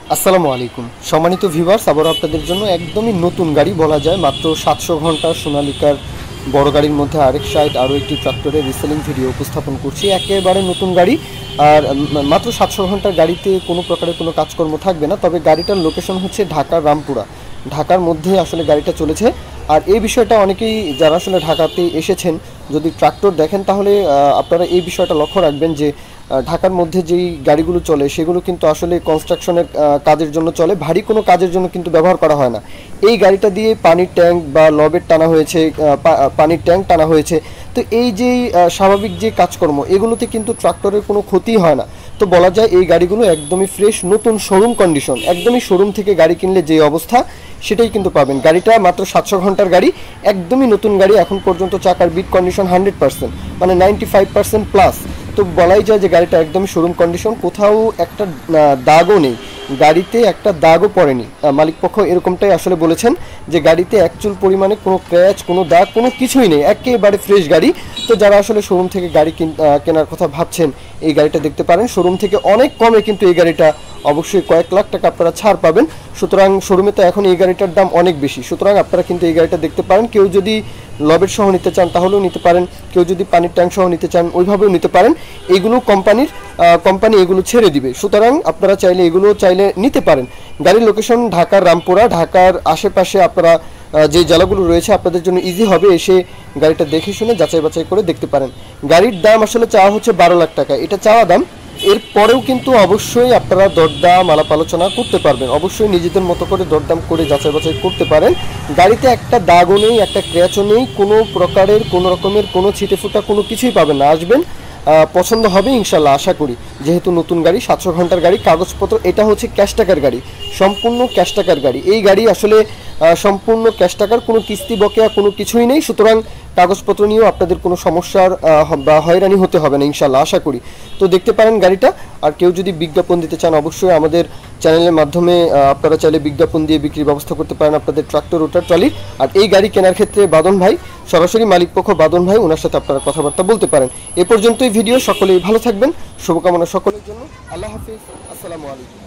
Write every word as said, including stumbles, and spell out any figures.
আসসালামু আলাইকুম সম্মানিত ভিউয়ার্স, আবার আপনাদের জন্য একদমই নতুন গাড়ি বলা যায়। মাত্র সাতশো ঘন্টা সোনালিকার বড় গাড়ির মধ্যে আরেক সাইড আরও একটি ট্রাক্টরের রিসেলিং ভিডিও উপস্থাপন করছি। একেবারে নতুন গাড়ি, আর মাত্র সাতশো ঘন্টার গাড়িতে কোনো প্রকারের কোনো কাজকর্ম থাকবে না। তবে গাড়িটার লোকেশন হচ্ছে ঢাকার রামপুরা, ঢাকার মধ্যে আসলে গাড়িটা চলেছে। আর এই বিষয়টা অনেকেই যারা আসলে ঢাকাতে এসেছেন যদি ট্রাক্টর দেখেন তাহলে আপনারা এই বিষয়টা লক্ষ্য রাখবেন যে ঢাকার মধ্যে যেই গাড়িগুলো চলে সেগুলো কিন্তু আসলে কনস্ট্রাকশনের কাজের জন্য চলে, ভারী কোনো কাজের জন্য কিন্তু ব্যবহার করা হয় না। এই গাড়িটা দিয়ে পানির ট্যাঙ্ক বা লবের টানা হয়েছে, পানির ট্যাঙ্ক টানা হয়েছে। তো এই যে স্বাভাবিক যে কাজকর্ম এগুলোতে কিন্তু ট্রাক্টরের কোনো ক্ষতি হয় না। তো বলা যায় এই গাড়িগুলো একদমই ফ্রেশ, নতুন শোরুম কন্ডিশন, একদমই শোরুম থেকে গাড়ি কিনলে যে অবস্থা সেটাই কিন্তু পাবেন। গাড়িটা মাত্র সাতশো ঘন্টার গাড়ি, একদমই নতুন গাড়ি। এখন পর্যন্ত চাকার বিট কন্ডিশন হান্ড্রেড পার্সেন্ট, মানে নাইনটি ফাইভ পার্সেন্ট প্লাস। তো বলাই যায় যে গাড়িটা একদমই শোরুম কন্ডিশন, কোথাও একটা দাগও নেই, গাড়িতে একটা দাগও পড়েনি। মালিক পক্ষ এরকমটাই আসলে বলেছেন যে গাড়িতে অ্যাকচুয়াল পরিমাণে কোনো ক্র্যাচ, কোনো দাগ, কোনো কিছুই নেই, একেবারে ফ্রেশ গাড়ি। তো যারা আসলে শোরুম থেকে গাড়ি কেনার কথা ভাবছেন এই গাড়িটা দেখতে পারেন। শোরুম থেকে অনেক কমে কিন্তু এই গাড়িটা অবশ্যই কয়েক লাখ টাকা আপনারা ছাড় পাবেন। সুতরাং শোরুমে তো এখন এই গাড়িটার দাম অনেক বেশি, সুতরাং আপনারা কিন্তু এই গাড়িটা দেখতে পারেন। কেউ যদি লবের সহ নিতে চান তাহলেও নিতে পারেন, কেউ যদি পানির ট্যাঙ্ক সহ নিতে চান ওইভাবেও নিতে পারেন। এগুলো কোম্পানির কোম্পানি এগুলো ছেড়ে দিবে, সুতরাং আপনারা চাইলে এগুলো চাইলে নিতে পারেন। গাড়ির লোকেশন ঢাকার রামপুরা, ঢাকার আশেপাশে আপনারা যে জেলাগুলো রয়েছে আপনাদের জন্য ইজি হবে, এসে গাড়িটা দেখে শুনে যাচাই বাছাই করে দেখতে পারেন। গাড়ির দাম আসলে চাওয়া হচ্ছে বারো লাখ টাকা, এটা চাওয়া দাম। এরপরেও কিন্তু অবশ্যই আপনারা দরদাম আলাপ আলোচনা করতে পারবেন, অবশ্যই নিজেদের মতো করে দরদাম করে যাচাই বাছাই করতে পারেন। গাড়িতে একটা দাগও নেই, একটা ক্র্যাচও নেই, কোনো প্রকারের কোনো রকমের কোনো ছিটে ফুটা কোনো কিছুই পাবেন না। আসবেন, পছন্দ হবে ইনশাল্লাহ আশা করি। যেহেতু নতুন গাড়ি, সাতশো ঘন্টার গাড়ি, কাগজপত্র এটা হচ্ছে ক্যাশ টাকার গাড়ি, সম্পূর্ণ ক্যাশ টাকার গাড়ি। এই গাড়ি আসলে সম্পূর্ণ ক্যাশ টাকার, কোনো কিস্তি বকেয়া কোনো কিছুই নেই। সুতরাং কাগজপত্র নিয়েও আপনাদের কোনো সমস্যার বা হয়রানি হতে হবে না ইনশাল্লাহ আশা করি। তো দেখতে পারেন গাড়িটা। আর কেউ যদি বিজ্ঞাপন দিতে চান অবশ্যই আমাদের চ্যানেলের মাধ্যমে আপনারা চাইলে বিজ্ঞাপন দিয়ে বিক্রির ব্যবস্থা করতে পারেন আপনাদের ট্রাক্টর রোটার ট্রলির। আর এই গাড়ি কেনার ক্ষেত্রে বাদন ভাই, সরাসরি মালিক পক্ষ বাদন ভাই, ওনার সাথে আপনারা কথাবার্তা বলতে পারেন। এ পর্যন্তই ভিডিও, সকলেই ভালো থাকবেন, শুভকামনা সকলের জন্য। আল্লাহ হাফিজ, আসসালামু আলাইকুম।